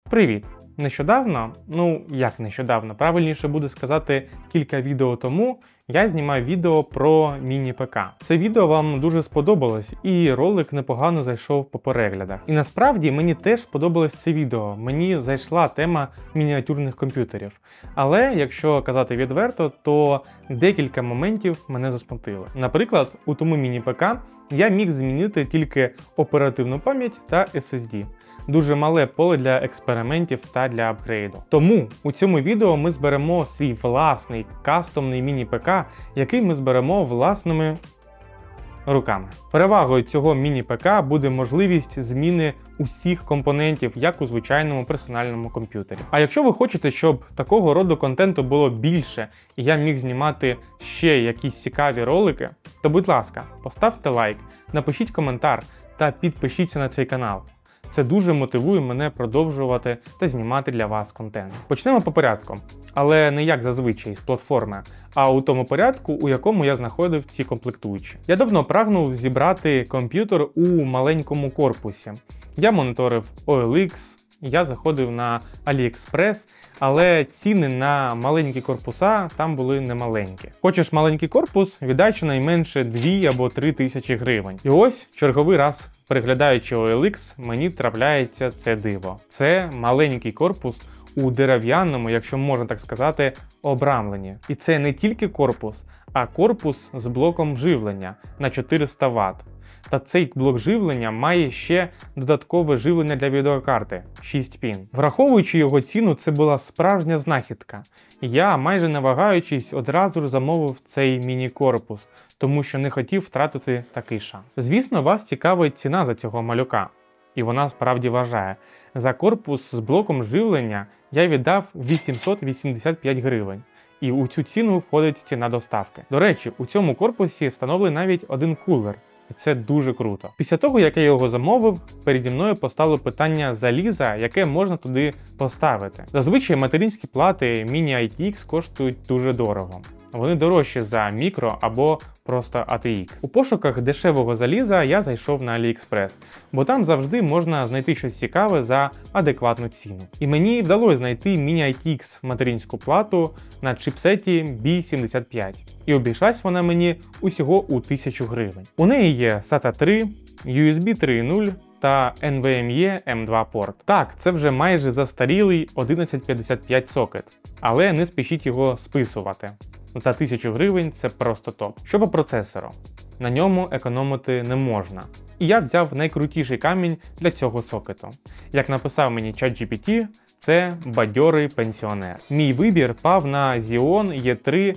Привіт! Нещодавно, як нещодавно, правильніше буде сказати кілька відео тому, я знімав відео про міні-ПК. Це відео вам дуже сподобалось і ролик непогано зайшов по переглядах. І насправді мені теж сподобалось це відео, мені зайшла тема мініатюрних комп'ютерів. Але, якщо казати відверто, то декілька моментів мене засмутили. Наприклад, у тому міні-ПК я міг змінити тільки оперативну пам'ять та SSD. Дуже мале поле для експериментів та для апгрейду. Тому у цьому відео ми зберемо свій власний кастомний міні-ПК, який ми зберемо власними руками. Перевагою цього міні-ПК буде можливість зміни усіх компонентів, як у звичайному персональному комп'ютері. А якщо ви хочете, щоб такого роду контенту було більше, і я міг знімати ще якісь цікаві ролики, то будь ласка, поставте лайк, напишіть коментар та підпишіться на цей канал. Це дуже мотивує мене продовжувати та знімати для вас контент. Почнемо по порядку, але не як зазвичай з платформи, а у тому порядку, у якому я знаходив ці комплектуючі. Я давно прагнув зібрати комп'ютер у маленькому корпусі. Я моніторив OLX, я заходив на AliExpress, але ціни на маленькі корпуса там були немаленькі. Хочеш маленький корпус, віддай щонайменше 2 або 3 тисячі гривень. І ось черговий раз, переглядаючи OLX, мені трапляється це диво. Це маленький корпус у дерев'яному, якщо можна так сказати, обрамленні. І це не тільки корпус, а корпус з блоком живлення на 400 Вт. Та цей блок живлення має ще додаткове живлення для відеокарти – 6 пін. Враховуючи його ціну, це була справжня знахідка. Я, майже не вагаючись, одразу ж замовив цей міні-корпус, тому що не хотів втратити такий шанс. Звісно, вас цікавить ціна за цього малюка. І вона справді вважає. За корпус з блоком живлення я віддав 885 гривень. І у цю ціну входить ціна доставки. До речі, у цьому корпусі встановлений навіть один кулер. І це дуже круто. Після того, як я його замовив, переді мною постало питання заліза, яке можна туди поставити. Зазвичай материнські плати Mini-ITX коштують дуже дорого. Вони дорожчі за Micro або просто ATX. У пошуках дешевого заліза я зайшов на AliExpress, бо там завжди можна знайти щось цікаве за адекватну ціну. І мені вдалося знайти Mini-ITX материнську плату на чипсеті B75. І обійшлась вона мені усього у 1000 гривень. У неї є SATA 3, USB 3.0 та NVMe M2 порт. Так, це вже майже застарілий 1155 сокет, але не спішіть його списувати. За 1000 гривень це просто топ. Що по процесору? На ньому економити не можна. І я взяв найкрутіший камінь для цього сокету. Як написав мені ChatGPT, це бадьорий пенсіонер. Мій вибір пав на Xeon E3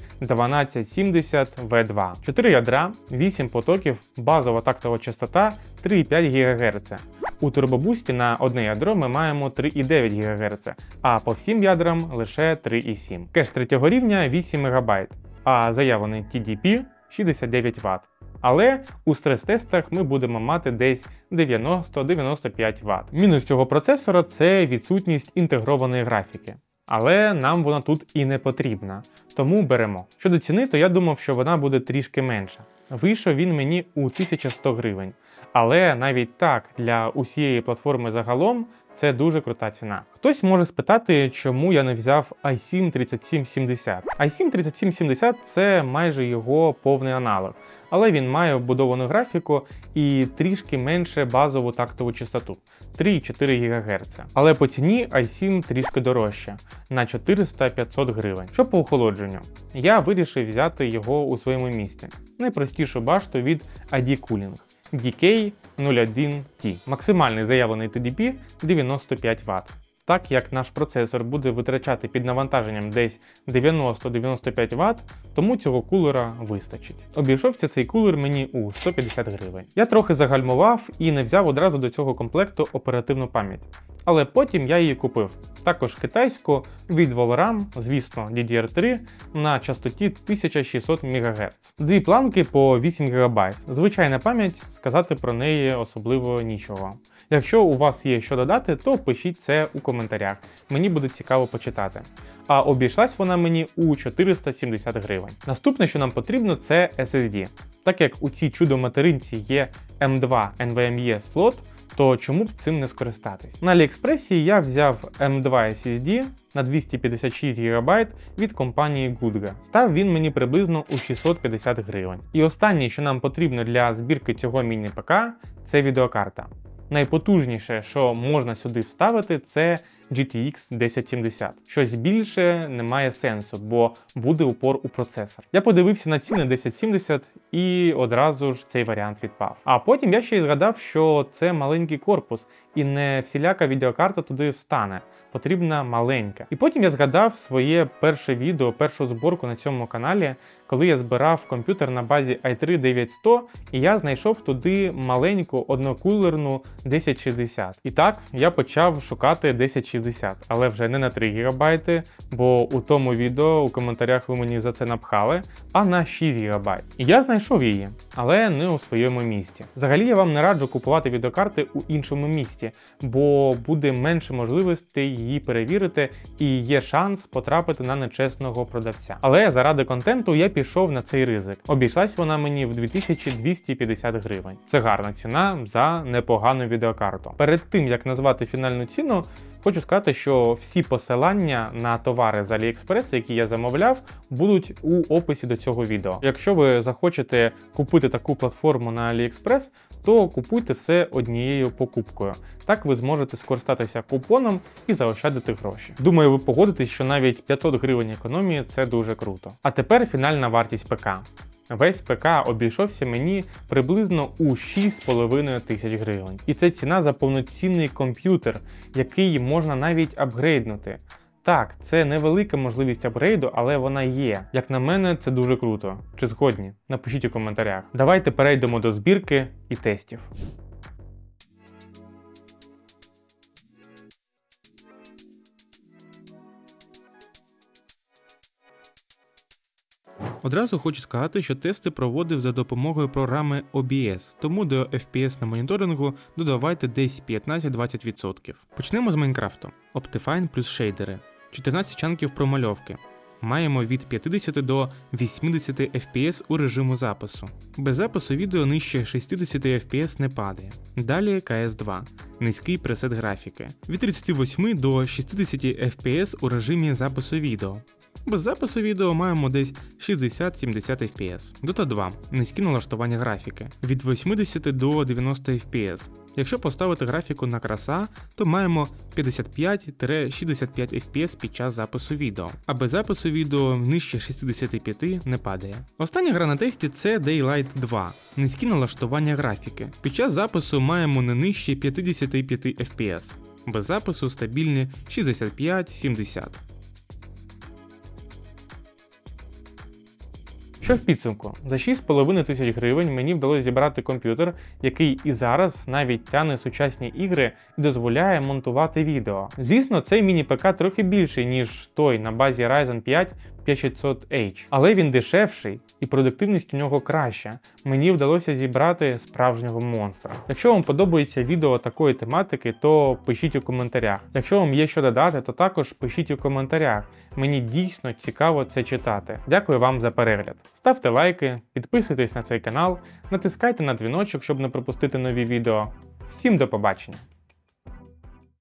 1270V2. 4 ядра, 8 потоків, базова тактова частота 3,5 ГГц. У турбобусті на одне ядро ми маємо 3,9 ГГц, а по всім ядрам лише 3,7. Кеш третього рівня 8 МБ, а заявлений TDP 69 Вт. Але у стрес-тестах ми будемо мати десь 90-95 Вт. Мінус цього процесора – це відсутність інтегрованої графіки. Але нам вона тут і не потрібна, тому беремо. Щодо ціни, то я думав, що вона буде трішки менша. Вийшов він мені у 1100 гривень. Але навіть так, для усієї платформи загалом, це дуже крута ціна. Хтось може спитати, чому я не взяв i7-3770. i7-3770 – це майже його повний аналог, але він має вбудовану графіку і трішки менше базову тактову частоту – 3,4 ГГц. Але по ціні i7 трішки дорожче – на 400-500 гривень. Що по охолодженню? Я вирішив взяти його у своєму місті. Найпростішу башту від AD Cooling. DK01T. Максимальний заявлений TDP 95 Вт. Так як наш процесор буде витрачати під навантаженням десь 90-95 Вт, тому цього кулера вистачить. Обійшовся цей кулер мені у 150 гривень. Я трохи загальмував і не взяв одразу до цього комплекту оперативну пам'ять. Але потім я її купив. Також китайську від Valram, звісно, DDR3 на частоті 1600 МГц. Дві планки по 8 ГБ. Звичайна пам'ять, сказати про неї особливо нічого. Якщо у вас є що додати, то пишіть це у коментарях. Мені буде цікаво почитати. А обійшлась вона мені у 470 гривень. Наступне, що нам потрібно, це SSD. Так як у цій чудо-материнці є M2 NVMe слот, то чому б цим не скористатись? На AliExpress я взяв M2 SSD на 256 ГБ від компанії Goodga. Став він мені приблизно у 650 гривень. І останнє, що нам потрібно для збірки цього міні-ПК, це відеокарта. Найпотужніше, що можна сюди вставити, це GTX 1070. Щось більше не має сенсу, бо буде упор у процесор. Я подивився на ціни 1070 і одразу ж цей варіант відпав. А потім я ще й згадав, що це маленький корпус і не всіляка відеокарта туди встане. Потрібна маленька. І потім я згадав своє перше відео, першу зборку на цьому каналі, коли я збирав комп'ютер на базі i3-9100, і я знайшов туди маленьку однокулерну 1060. І так, я почав шукати 1060, але вже не на 3 ГБ, бо у тому відео у коментарях ви мені за це напхали, а на 6 ГБ. І я знайшов її, але не у своєму місті. Взагалі я вам не раджу купувати відеокарти у іншому місті, бо буде менше можливостей її перевірити і є шанс потрапити на нечесного продавця. Але заради контенту я пішов на цей ризик. Обійшлась вона мені в 2250 гривень. Це гарна ціна за непогану відеокарту. Перед тим, як назвати фінальну ціну, хочу сказати, що всі посилання на товари з AliExpress, які я замовляв, будуть у описі до цього відео. Якщо ви захочете купити таку платформу на AliExpress, то купуйте все однією покупкою. Так ви зможете скористатися купоном і заощадити гроші. Думаю, ви погодитесь, що навіть 500 гривень економії – це дуже круто. А тепер фінальна вартість ПК. Весь ПК обійшовся мені приблизно у 6,5 тисяч гривень. І це ціна за повноцінний комп'ютер, який можна навіть апгрейднути. Так, це невелика можливість апгрейду, але вона є. Як на мене, це дуже круто. Чи згодні? Напишіть у коментарях. Давайте перейдемо до збірки і тестів. Одразу хочу сказати, що тести проводив за допомогою програми OBS, тому до FPS на моніторингу додавайте десь 15-20%. Почнемо з Майнкрафту. Optifine плюс шейдери. 14 чанків промальовки. Маємо від 50 до 80 FPS у режиму запису. Без запису відео нижче 60 FPS не падає. Далі CS2. Низький пресет графіки. Від 38 до 60 FPS у режимі запису відео. Без запису відео маємо десь 60-70 FPS. Dota 2. Низькі налаштування графіки. Від 80 до 90 FPS. Якщо поставити графіку на краса, то маємо 55-65 FPS під час запису відео. А без запису відео нижче 65 не падає. Остання гра на тесті це Daylight 2. Низькі налаштування графіки. Під час запису маємо не нижче 55 FPS. Без запису стабільні 65-70. Що в підсумку? За 6,5 тисяч гривень мені вдалося зібрати комп'ютер, який і зараз навіть тягне сучасні ігри і дозволяє монтувати відео. Звісно, цей міні-ПК трохи більший, ніж той на базі Ryzen 5 5600H, але він дешевший і продуктивність у нього краща. Мені вдалося зібрати справжнього монстра. Якщо вам подобається відео такої тематики, то пишіть у коментарях. Якщо вам є що додати, то також пишіть у коментарях. Мені дійсно цікаво це читати. Дякую вам за перегляд. Ставте лайки, підписуйтесь на цей канал, натискайте на дзвіночок, щоб не пропустити нові відео. Всім до побачення!